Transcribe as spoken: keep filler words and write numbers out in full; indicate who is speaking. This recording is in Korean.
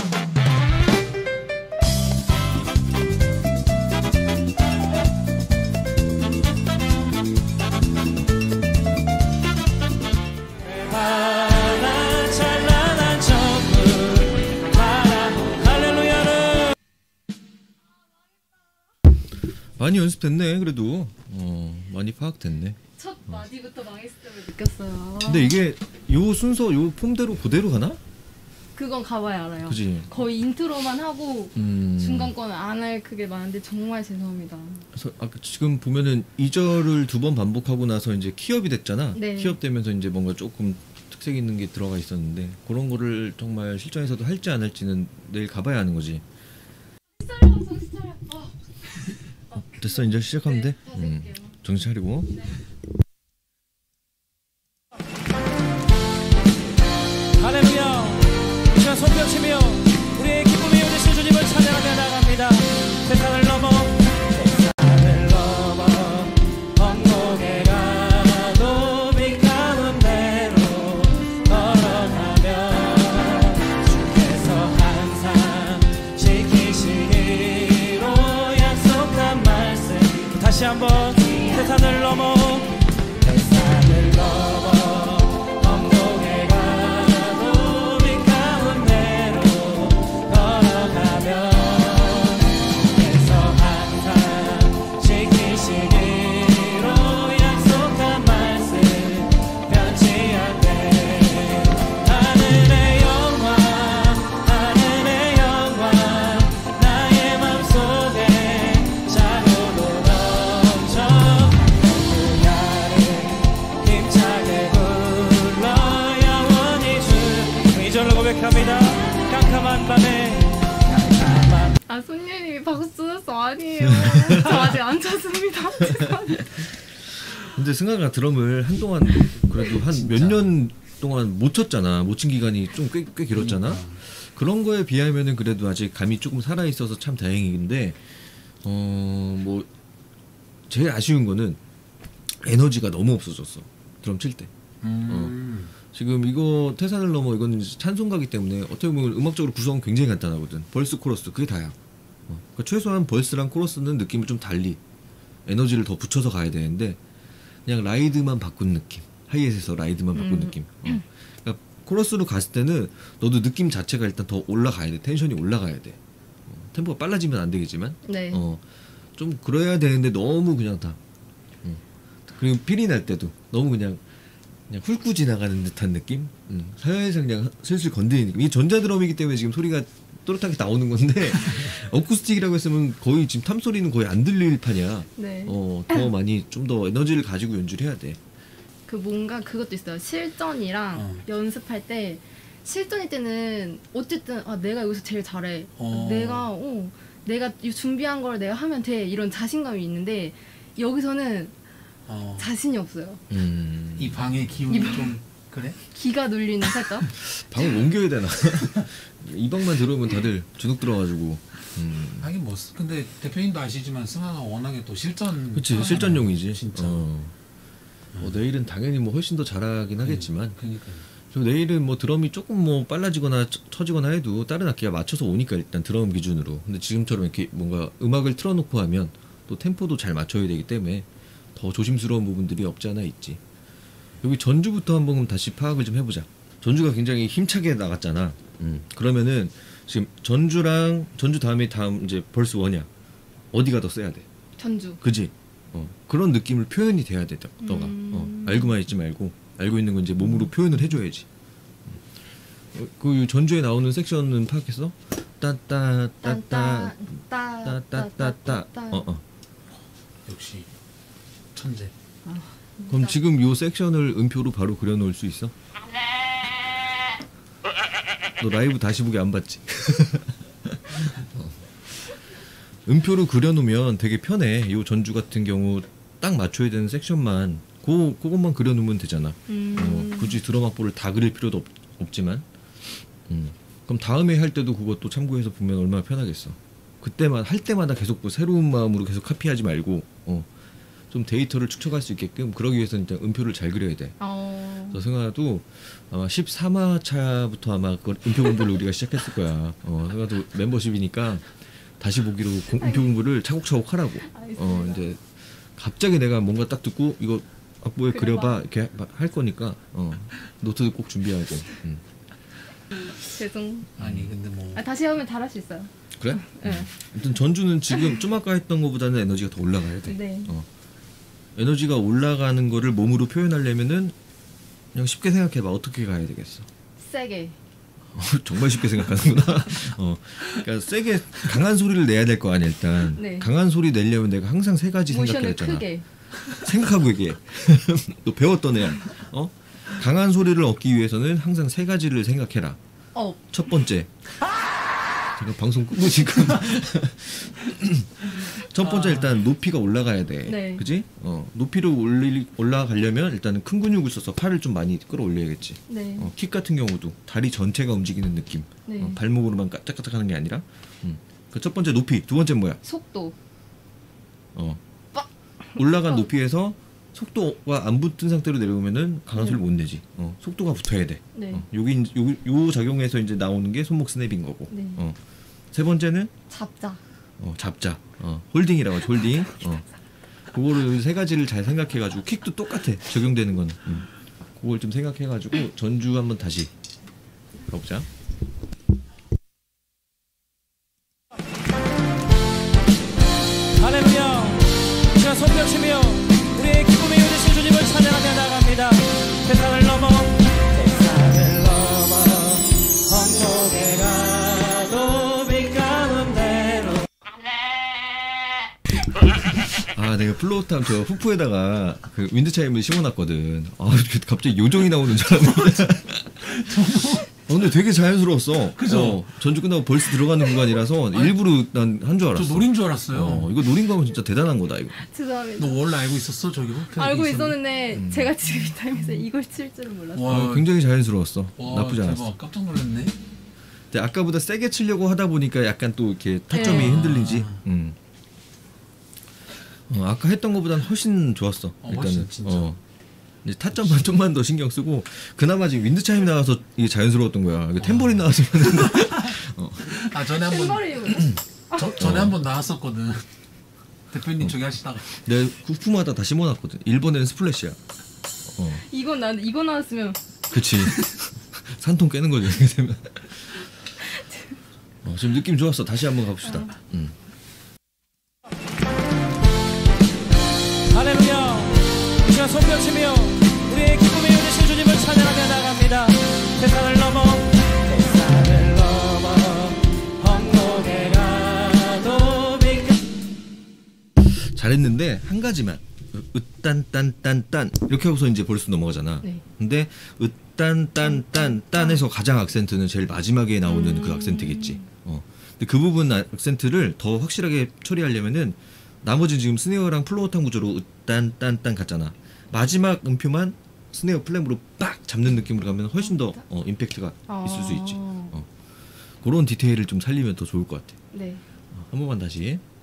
Speaker 1: 많이 연습됐네. 그래도 어, 많이 파악됐네.
Speaker 2: 첫 마디부터 망했을 때 느꼈어요.
Speaker 1: 근데 이게 요 순서 요 폼대로 그대로 가나?
Speaker 2: 그건 가봐야 알아요.
Speaker 1: 그지?
Speaker 2: 거의 인트로만 하고
Speaker 1: 음...
Speaker 2: 중간 거는 안 할 그게 많은데 정말 죄송합니다.
Speaker 1: 그래서 아까 지금 보면은 이 절을 두 번 반복하고 나서 이제 키업이 됐잖아.
Speaker 2: 네. 키업
Speaker 1: 되면서 이제 뭔가 조금 특색 있는 게 들어가 있었는데 그런 거를 정말 실전에서도 할지 안 할지는 내일 가봐야 하는 거지. 됐어, 이제 시작하면 돼.
Speaker 2: 네,
Speaker 1: 음, 정신 차리고. 네.
Speaker 3: 할렐루야. 이 시간 손뼉치며 우리의 기쁨이 되신 주님을 찬양하며 나갑니다. 세상을 넘어 세상을 넘어 언덕에 가도 빛 가운데로 걸어가며 주께서 항상 지키시기로 약속한 말씀. 다시 한번 세상을 넘어 세상을 넘어 언덕에 가도 빛 가운데로 걸어가며 주께서 항상 지키시기로 약속한 말씀 변치 않네. 하늘의 영광 하늘의 영광 나의 맘속에 자고로 넘쳐 그 나를 힘차게 불러 영원히 주 이 절로 고백합니다. 깜깜한 밤에 깜깜한
Speaker 2: 아 손님이 박수 쳐서 아니에요. 저 아직 안 쳤습니다. 죄송합니다.
Speaker 1: 근데 승아가 드럼을 한동안 그래도 한 몇 년 동안 못 쳤잖아. 못 친 기간이 좀 꽤 꽤 길었잖아. 그런 거에 비하면은 그래도 아직 감이 조금 살아 있어서 참 다행인데 어 뭐 제일 아쉬운 거는 에너지가 너무 없어졌어. 드럼 칠 때.
Speaker 4: 음.
Speaker 1: 어. 지금 이거 태산을 넘어 이건 찬송가기 때문에 어떻게 보면 음악적으로 구성은 굉장히 간단하거든. 벌스 코러스 그게 다야. 어. 그러니까 최소한 벌스랑 코러스는 느낌을 좀 달리 에너지를 더 붙여서 가야 되는데 그냥 라이드만 바꾼 느낌. 하이햇에서 라이드만 바꾼
Speaker 2: 음.
Speaker 1: 느낌. 어. 그러니까 코러스로 갔을 때는 너도 느낌 자체가 일단 더 올라가야 돼. 텐션이 올라가야 돼. 어. 템포가 빨라지면 안 되겠지만
Speaker 2: 네.
Speaker 1: 어. 좀 그래야 되는데 너무 그냥 다 어. 그리고 필이 날 때도 너무 그냥 그냥 훑고 지나가는 듯한 느낌? 음. 사연에서 그냥 슬슬 건드리는 느낌. 이게 전자드럼이기 때문에 지금 소리가 또렷하게 나오는 건데 어쿠스틱이라고 했으면 거의 지금 탐소리는 거의 안 들릴 판이야.
Speaker 2: 네.
Speaker 1: 어, 더 많이 좀 더 에너지를 가지고 연주를 해야 돼.
Speaker 2: 그 뭔가 그것도 있어요. 실전이랑
Speaker 4: 어.
Speaker 2: 연습할 때 실전일 때는 어쨌든 아 내가 여기서 제일 잘해.
Speaker 4: 어.
Speaker 2: 내가 어 내가 이 준비한 걸 내가 하면 돼. 이런 자신감이 있는데 여기서는
Speaker 4: 어.
Speaker 2: 자신이 없어요.
Speaker 1: 음.
Speaker 4: 이 방의 기운이
Speaker 2: 이 방-
Speaker 4: 좀 그래?
Speaker 2: 기가 눌리는 살짝.
Speaker 1: 방을 옮겨야 되나? 이 방만 들어오면 다들 주눅 들어가지고. 음.
Speaker 4: 하긴 뭐 근데 대표님도 아시지만 승아가 워낙에 또 실전
Speaker 1: 그치
Speaker 4: 하잖아요.
Speaker 1: 실전용이지.
Speaker 4: 진짜.
Speaker 1: 어. 뭐 내일은 당연히 뭐 훨씬 더 잘하긴 하겠지만.
Speaker 4: 그러니까
Speaker 1: 그리고 내일은 뭐 드럼이 조금 뭐 빨라지거나 처- 처지거나 해도 다른 악기가 맞춰서 오니까 일단 드럼 기준으로. 근데 지금처럼 이렇게 뭔가 음악을 틀어놓고 하면 또 템포도 잘 맞춰야 되기 때문에 더 조심스러운 부분들이 없지 않아 있지. 여기 전주부터 한번 다시 파악을 좀 해보자. 전주가 굉장히 힘차게 나갔잖아. 음. 그러면은 지금 전주랑 전주 다음에 다음 이제 벌스 원이야. 어디가 더 세야 돼?
Speaker 2: 전주.
Speaker 1: 그지? 어. 그런 느낌을 표현이 돼야 돼, 너가.
Speaker 2: 음.
Speaker 1: 어. 알고만 있지 말고 알고 있는 건 이제 몸으로 표현을 해줘야지. 어, 그 전주에 나오는 섹션은 파악했어? 따따 따따 따따따따. 어 어.
Speaker 4: 역시 천재.
Speaker 1: 그럼 지금 요 섹션을 음표로 바로 그려놓을 수 있어? 너 라이브 다시 보기 안 봤지? 어. 음표로 그려놓으면 되게 편해. 요 전주 같은 경우 딱 맞춰야 되는 섹션만 그, 그것만 그려놓으면 되잖아.
Speaker 2: 음.
Speaker 1: 어, 굳이 드럼 악보를 다 그릴 필요도 없, 없지만 음. 그럼 다음에 할 때도 그것도 참고해서 보면 얼마나 편하겠어. 그때만 할 때마다 계속 뭐 새로운 마음으로 계속 카피하지 말고 어. 좀 데이터를 축적할 수 있게끔 그러기 위해서는 일단 음표를 잘 그려야 돼.
Speaker 2: 어.
Speaker 1: 그래서 승아도 아마 십삼 화 차부터 아마 그 음표 공부를 우리가 시작했을 거야. 어, 승아도 멤버십이니까 다시 보기로 공, 음표 공부를 차곡차곡 하라고. 어, 이제 갑자기 내가 뭔가 딱 듣고 이거 악보에 그려봐,
Speaker 2: 그려봐.
Speaker 1: 이렇게 하- 할 거니까 어, 노트도 꼭 준비하고. 음.
Speaker 2: 죄송.
Speaker 4: 아니 근데 뭐
Speaker 2: 아, 다시 하면 잘할 수 있어요.
Speaker 1: 그래?
Speaker 2: 네.
Speaker 1: 아무튼 전주는 지금 좀 아까 했던 것보다는 에너지가 더 올라가야 돼.
Speaker 2: 네.
Speaker 1: 어. 에너지가 올라가는 거를 몸으로 표현하려면은 그냥 쉽게 생각해봐. 어떻게 가야 되겠어?
Speaker 2: 세게.
Speaker 1: 어, 정말 쉽게 생각하는구나. 어, 그러니까 세게 강한 소리를 내야 될 거 아니야 일단.
Speaker 2: 네.
Speaker 1: 강한 소리 내려면 내가 항상 세 가지
Speaker 2: 모션을
Speaker 1: 생각했잖아.
Speaker 2: 크게.
Speaker 1: 생각하고 얘기해. 너 배웠던 애야. 어? 강한 소리를 얻기 위해서는 항상 세 가지를 생각해라.
Speaker 2: 업.
Speaker 1: 첫 번째. 제가 방송 끄고 지금. 첫 번째 일단 높이가 올라가야 돼.
Speaker 2: 네.
Speaker 1: 그지? 어, 높이를 올리, 올라가려면 일단은 큰 근육을 써서 팔을 좀 많이 끌어올려야겠지.
Speaker 2: 네.
Speaker 1: 어, 킥 같은 경우도 다리 전체가 움직이는 느낌.
Speaker 2: 네.
Speaker 1: 어, 발목으로만 까딱까딱 하는 게 아니라. 음. 그 첫 번째 높이. 두 번째 뭐야?
Speaker 2: 속도.
Speaker 1: 어.
Speaker 2: 빡!
Speaker 1: 올라간
Speaker 2: 어.
Speaker 1: 높이에서 속도가 안 붙은 상태로 내려오면은 강한
Speaker 2: 네.
Speaker 1: 소리를 못 내지. 어, 속도가 붙어야 돼.
Speaker 2: 네.
Speaker 1: 어, 요기 요, 요 작용에서 이제 나오는 게 손목 스냅인 거고.
Speaker 2: 네.
Speaker 1: 어. 세 번째는
Speaker 2: 잡자.
Speaker 1: 어, 잡자. 어, 홀딩이라고 하죠. 홀딩. 어. 그거를 세 가지를 잘 생각해가지고 킥도 똑같아. 적용되는 거는. 음. 그걸 좀 생각해가지고 전주 한번 다시 가보자.
Speaker 3: 할렐루야. 자, 손뼉치며 우리의 기쁨의 요리신 주님을 찬양하며 나갑니다. 세상을 넘어 세상을 넘어 천국에 가도 빛 가운데로.
Speaker 1: 아, 내가 플로우탐 저 후프에다가 그 윈드 차임을 심어놨거든. 아, 갑자기 요정이 나오는 줄 알았는데. 어, 근데 되게 자연스러웠어.
Speaker 4: 그죠?
Speaker 1: 어, 전주 끝나고 벌써 들어가는 구간이라서 일부러 난 한 줄
Speaker 4: 저
Speaker 1: 알았어.
Speaker 4: 노린 줄 알았어요.
Speaker 1: 어, 이거 노린 거면 진짜 대단한 거다 이거.
Speaker 2: 죄송합니다.
Speaker 4: 너 원래 알고 있었어? 저기 호텔에
Speaker 2: 알고
Speaker 4: 있었는데?
Speaker 2: 있었는데
Speaker 1: 음.
Speaker 2: 제가 지금 이 타임에서 이걸 칠 줄은 몰랐어요.
Speaker 4: 와,
Speaker 1: 어, 굉장히 자연스러웠어.
Speaker 4: 와,
Speaker 1: 나쁘지 않았어.
Speaker 4: 대박. 깜짝 놀랐네.
Speaker 1: 근데 아까보다 세게 치려고 하다 보니까 약간 또 이렇게 타점이
Speaker 2: 네.
Speaker 1: 흔들리지. 음. 어, 아까 했던 것보다는 훨씬 좋았어.
Speaker 4: 어,
Speaker 1: 일단은.
Speaker 4: 훨씬 진짜.
Speaker 1: 어. 이제 타점만 좀만 더 신경 쓰고 그나마 지금 윈드 차임 나와서 이게 자연스러웠던 거야. 이거 템버린 나왔으면 어.
Speaker 4: 아 전에 한번
Speaker 2: 템버린.
Speaker 4: 저, 전에
Speaker 1: 어.
Speaker 4: 한번 나왔었거든. 대표님 저기 하시다가
Speaker 1: 내 구프마다 다 심어놨거든. 일 번에는 스플래시야. 어,
Speaker 2: 이건 나 이거 나왔으면
Speaker 1: 그치. 산통 깨는 거죠. 이렇게 되면. 어, 지금 느낌 좋았어. 다시 한번 가봅시다. 음.
Speaker 3: 할렐루야. 이 시간 손뼉치며 우리의 기쁨의 요리신 주님을 찬양하며 나갑니다. 세상을 넘어 세상을 넘어 천국에 가도 빛
Speaker 1: 잘했는데 한 가지만 으딴딴딴딴 이렇게 하고서 이제 벌써 넘어가잖아.
Speaker 2: 네.
Speaker 1: 근데 으딴딴딴딴에서 가장 악센트는 제일 마지막에 나오는
Speaker 2: 음.
Speaker 1: 그 악센트겠지. 어. 근데 그 부분 악센트를 더 확실하게 처리하려면은 나머지 지금 스네어랑 플로어탕 구조로 으딴딴딴 갔잖아. 마지막 음표만 스네어 플랫으로 빡 잡는 느낌으로 가면 훨씬 더 어, 임팩트가 있을 수 있지. 어. 그런 디테일을 좀 살리면 더 좋을 것 같아.
Speaker 2: 네.
Speaker 1: 어, 한 번만 다시.